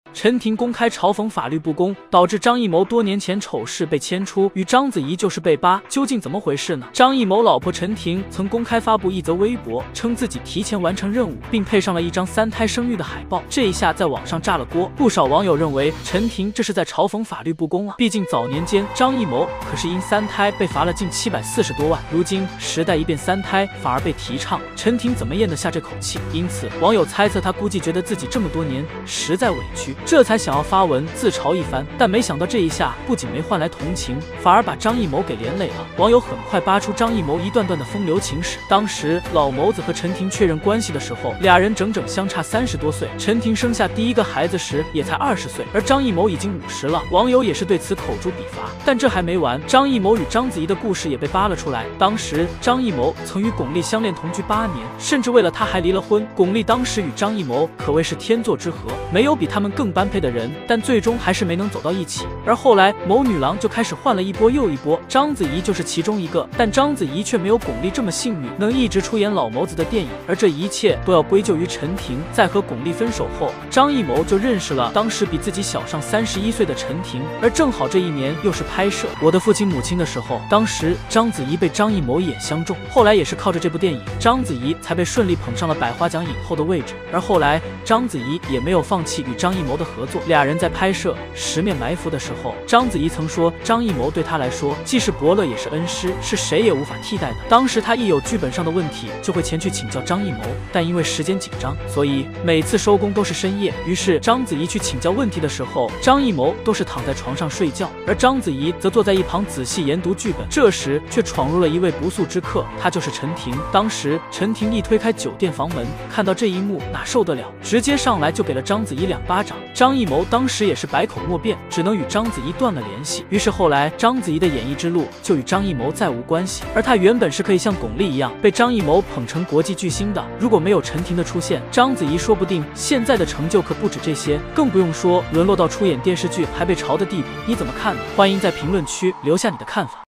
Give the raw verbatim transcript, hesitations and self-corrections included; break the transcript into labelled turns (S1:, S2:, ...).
S1: 陈婷公开嘲讽法律不公，导致张艺谋多年前丑事被牵出，与章子怡就是被扒，究竟怎么回事呢？张艺谋老婆陈婷曾公开发布一则微博，称自己提前完成任务，并配上了一张三胎生育的海报。这一下在网上炸了锅，不少网友认为陈婷这是在嘲讽法律不公啊！毕竟早年间张艺谋可是因三胎被罚了近七百四十多万，如今时代一变，三胎反而被提倡，陈婷怎么咽得下这口气？因此网友猜测他估计觉得自己这么多年实在委屈，这才想要发文自嘲一番。但没想到这一下不仅没换来同情，反而把张艺谋给连累了。网友很快扒出张艺谋一段段的风流情史。当时老谋子和陈婷确认关系的时候，俩人整整相差三十多岁。陈婷生下第一个孩子时也才二十岁，而张艺谋已经五十了。网友也是对此口诛笔伐。但这还没完，张艺谋与章子怡的故事也被扒了出来。当时张艺谋曾与巩俐相恋同居八年，甚至为了她还离了婚。巩俐当时与张艺谋可谓是天作之合，没有比他们更般配的人，但最终还是没能走到一起。而后来谋女郎就开始换了一波又一波，章子怡就是其中一个，但章子怡却没有巩俐这么幸运，能一直出演老谋子的电影。而这一切都要归咎于陈婷。在和巩俐分手后，张艺谋就认识了当时比自己小上三十一岁的陈婷，而正好这一年又是拍摄《我的父亲母亲》的时候，当时章子怡被张艺谋一眼相中，后来也是靠着这部电影，章子怡才被顺利捧上了百花奖影后的位置。而后来章子怡也没有放弃与张艺谋的合作，俩人在拍摄《十面埋伏》的时候，章子怡曾说张艺谋对她来说既是伯乐也是恩师，是谁也无法替代的。当时她一有剧本上的问题就会前去请教张艺谋，但因为时间紧张，所以每次收工都是深夜。于是章子怡去请教问题的时候，张艺谋都是躺在床上睡觉，而章子怡则坐在一旁仔细研读剧本。这时却闯入了一位不速之客，他就是陈婷。当时陈婷一推开酒店房门，看到这一幕哪受得了，直接上来就给了章子怡两巴掌。张艺谋当时也是百口莫辩，只能与章子怡断了联系。于是后来章子怡的演艺之路就与张艺谋再无关系，而她原本是可以像巩俐一样被张艺谋捧成国际巨星的。如果没有陈婷的出现，章子怡说不定现在的成就可不止这些，更不用说沦落到出演电视剧还被嘲的地步。你怎么看呢？欢迎在评论区留下你的看法。